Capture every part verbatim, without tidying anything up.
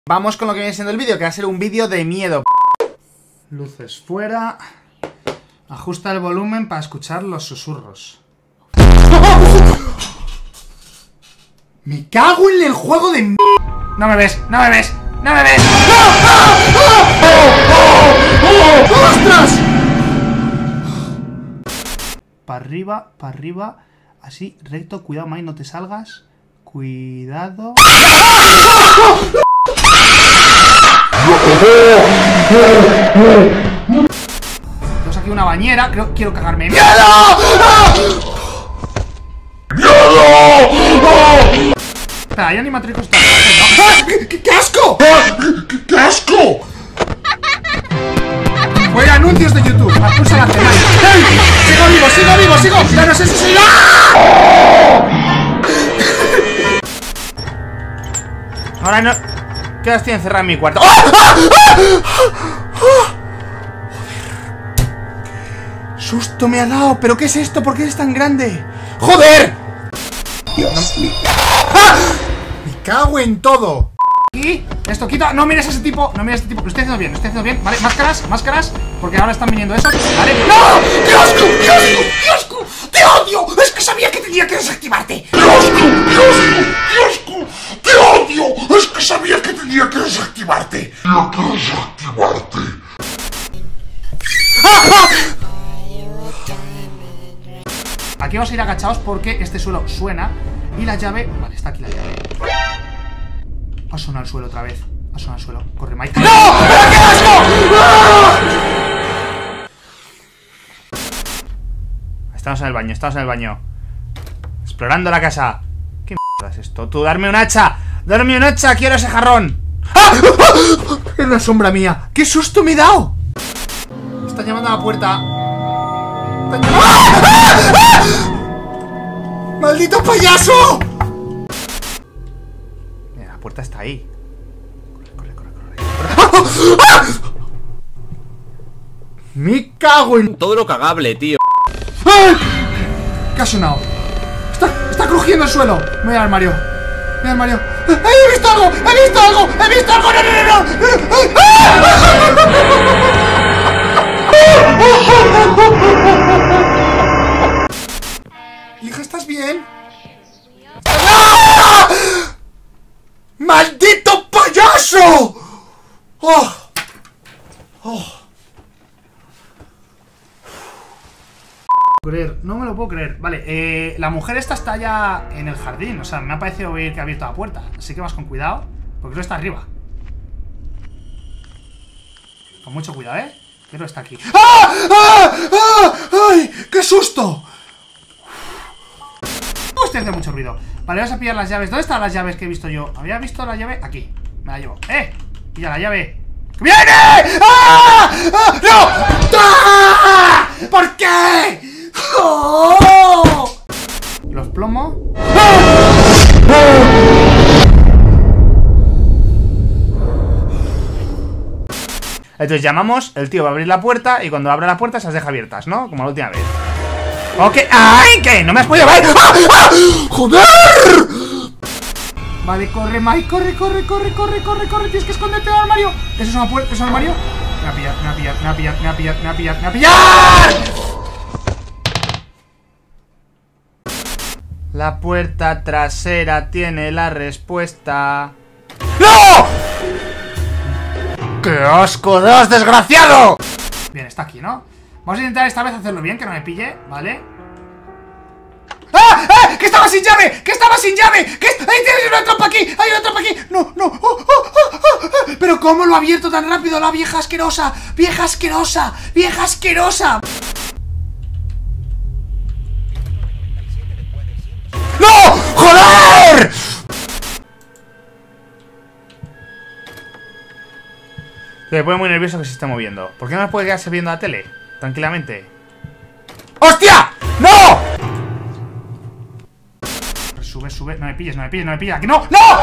Vamos con lo que viene siendo el vídeo, que va a ser un vídeo de miedo. Luces fuera. Ajusta el volumen para escuchar los susurros. Me cago en el juego de... No me ves, no me ves, no me ves. ¡Ostras! Para arriba, para arriba. Así, recto, cuidado, Mai, no te salgas. Cuidado. Tenemos aquí una bañera, creo, quiero cagarme. ¡Miedo! ¡Miedo! Espera, hay animatricos también, ¿no? ¡Qué, qué, qué asco! ¡Qué, qué asco! Voy a anuncios de YouTube. Pulsa la cena. ¡Ey! ¡Sigo vivo, sigo vivo, sigo! ¡Ya no sé si soy... ¡Ah! Ahora no... ¿Qué estoy encerrado en mi cuarto? ¡Oh! ¡Ah! ¡Ah! ¡Ah! ¡Joder! ¡Susto me ha dado! ¿Pero qué es esto? ¿Por qué es tan grande? ¡Joder! Dios mío. ¡Ah! Me cago en todo. Y esto quita. No mires a ese tipo. No mires a ese tipo. Lo estoy haciendo bien. Lo estoy haciendo bien. Vale, máscaras, máscaras. Porque ahora están viniendo esos. Vale. ¡No! ¡Qué asco! ¡Qué asco! ¡Qué asco! ¡Te odio! Es que sabía que tenía que desactivarte. ¡Qué asco! ¡Qué asco! ¡Qué asco! ¡Te odio! Es que sabía que tenía que desactivarte. Tenía que desactivarte. Aquí vamos a ir agachados porque este suelo suena. Y la llave... Vale, está aquí la llave. Ha sonado el suelo otra vez. Ha sonado el suelo. Corre, Mike. ¡No! ¡Pero qué asco! ¡Ah! Estamos en el baño, estamos en el baño. Explorando la casa. ¿Qué mierda es esto? Tú, darme un hacha. Darme un hacha, quiero ese jarrón. ¡Ah! Es una sombra mía. ¡Qué susto me he dado! Me están llamando a la puerta. Están llamando... ¡Ah! ¡Ah! ¡Ah! ¡Maldito payaso! Mira, la puerta está ahí. Corre, corre, corre, corre, corre. ¡Ah! Me cago en... Todo lo cagable, tío. ¡Ah! ¿Qué ha sonado? Está, está crujiendo el suelo. Me voy al armario. Me voy al armario. ¡Ay, he visto algo! ¡He visto algo! ¡He visto algo! ¡No, no, no, no! Hija, ¿estás bien? ¡Ah! ¡Maldito payaso! ¡Oh! ¡Oh! Creer, no me lo puedo creer. Vale, eh, la mujer esta está ya en el jardín. O sea, me ha parecido oír que ha abierto la puerta. Así que vas con cuidado, porque no está arriba. Con mucho cuidado, ¿eh? Pero está aquí. ¡Ah! ¡Ah! ¡Ah! ¡Ay! ¡Qué susto! Estoy haciendo mucho ruido. Vale, vamos a pillar las llaves. ¿Dónde están las llaves que he visto yo? ¿Había visto la llave? Aquí. Me la llevo. ¡Eh! Pilla la llave. ¡Viene! ¡Ah! ¡Ah! ¡No! ¡Ah! ¿Por qué? ¡Oh! Los plomos. Entonces llamamos, el tío va a abrir la puerta y cuando abre la puerta se las deja abiertas, ¿no? Como la última vez. Ok. ¡Ay! ¿Qué? ¡No me has podido ver! ¡Ah! ¡Ah! ¡Joder! Vale, corre, Mike, corre, corre, corre, corre, corre, corre. Tienes que esconderte en el armario. ¿Eso es una puerta? ¿Es un armario? Me va a pillar, me va a pillar, me va a pillar, me va a pillar, me va a pillar, me va a pillar. La puerta trasera tiene la respuesta. ¡No! ¡Qué asco das, desgraciado! Bien, está aquí, ¿no? Vamos a intentar esta vez hacerlo bien, que no me pille, ¿vale? ¡Ah! ¡Ah! ¡Que estaba sin llave! ¡Que estaba sin llave! ¡Que est... ¡Ahí tienes una trampa aquí! ¡Hay una trampa aquí! ¡No, no! ¡Oh, oh, oh, oh! ¡Pero cómo lo ha abierto tan rápido la vieja asquerosa! ¡Vieja asquerosa! ¡Vieja asquerosa! ¡No! ¡Joder! Me pone muy nervioso que se esté moviendo. ¿Por qué no me puede quedarse viendo la tele? Tranquilamente. ¡Hostia! ¡No! Sube, sube. No me pilles, no me pilles, no me pilles. ¡Que no! ¡No!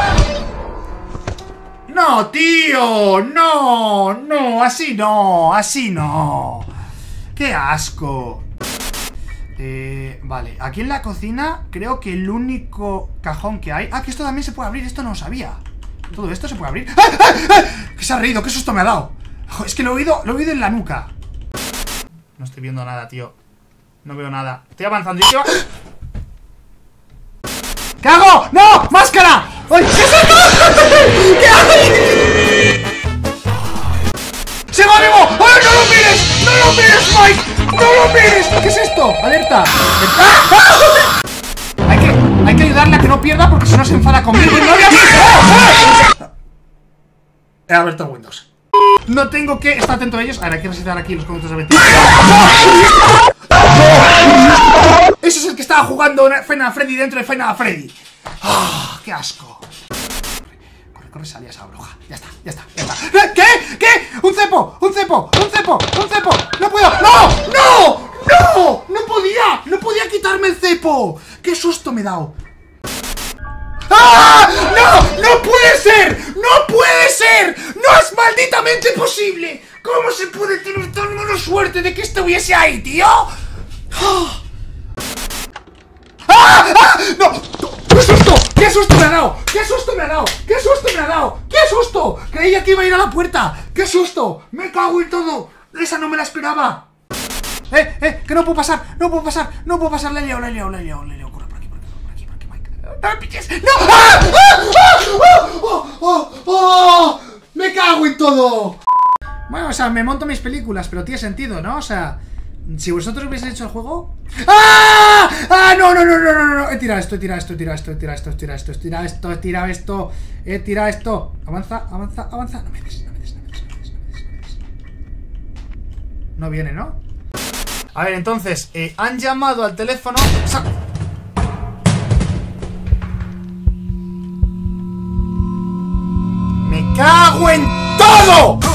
¡No, tío! ¡No! ¡No! Así no. Así no. ¡Qué asco! Eh, vale, aquí en la cocina creo que el único cajón que hay... Ah, que esto también se puede abrir, esto no lo sabía. ¿Todo esto se puede abrir? ¡Ah, ah, ah! ¿Qué se ha reído? ¿Qué susto me ha dado? Es que lo he oído, lo he oído en la nuca. No estoy viendo nada, tío. No veo nada. Estoy avanzando. Yo estoy... ¿Qué hago? ¡No! ¡Máscara! ¡Ay! ¿Qué es esto? ¿Qué hay? ¡Se va vivo! ¡Ay, no lo mires! ¡No lo mires, Mike! ¡No lo mires! ¿Qué es esto? ¡Alerta! ¡Ah! ¡Ah! Hay que, hay que ayudarle a que no pierda porque si no se enfada conmigo. ¡No le ¡Ah! He abierto Windows. No tengo que estar atento a ellos. Ahora hay que resetar aquí los conductos de ventilación. Ese es el que estaba jugando Final Freddy dentro de Final Freddy. ¡Ah! ¡Qué asco! Corre, corre, salía esa bruja. Ya está, ya está, ya está. ¿Qué? ¿Qué? ¡Un cepo! ¡Un cepo! ¡Un cepo! ¡Un cepo! ¡No puedo! ¡No! ¡No! ¡No! ¡No podía! ¡No podía quitarme el cepo! ¡Qué susto me he dado! ¡Ah! ¡No! ¡No puede ser! ¡No puede ser! ¡No es malditamente posible! ¿Cómo se puede tener tan mala suerte de que estuviese ahí, tío? ¡Ah! ¡Ah! ¡Ah! ¡No! ¡Qué susto! ¡Qué susto me ha dado! ¡Qué susto me ha dado! ¡Qué susto me ha dado! ¡Qué susto! Creía que iba a ir a la puerta. ¡Qué susto! ¡Me cago en todo! ¡Esa no me la esperaba! ¡Eh! ¡Eh! ¡Que no puedo pasar! ¡No puedo pasar! ¡No puedo pasar! ¡Le he liado! ¡Le he liado! ¡Le he liado! ¡Le he liado! ¡Corre por aquí! ¡Por aquí! ¡Por aquí! ¡Por aquí, Mike! ¡No me piches! ¡No! ¡Ah! ¡Ah! ¡Ah! ¡Oh! ¡Oh! ¡Oh! ¡Me cago en todo! Bueno, o sea, me monto mis películas, pero tiene sentido, ¿no? O sea, si vosotros hubieseis hecho el juego... ¡Ah! ¡Ah! ¡No, no, no, no, no, no! He tirado esto, he tirado esto, he tirado esto, he tirado esto, he tirado esto, he tirado esto, he tirado esto, he tirado esto. Avanza, avanza, avanza. No me des, no me des, no me des, no me des, no me des, no me des. No viene, ¿no? A ver, entonces, eh, han llamado al teléfono... ¡Sa! ¡Me cago en todo!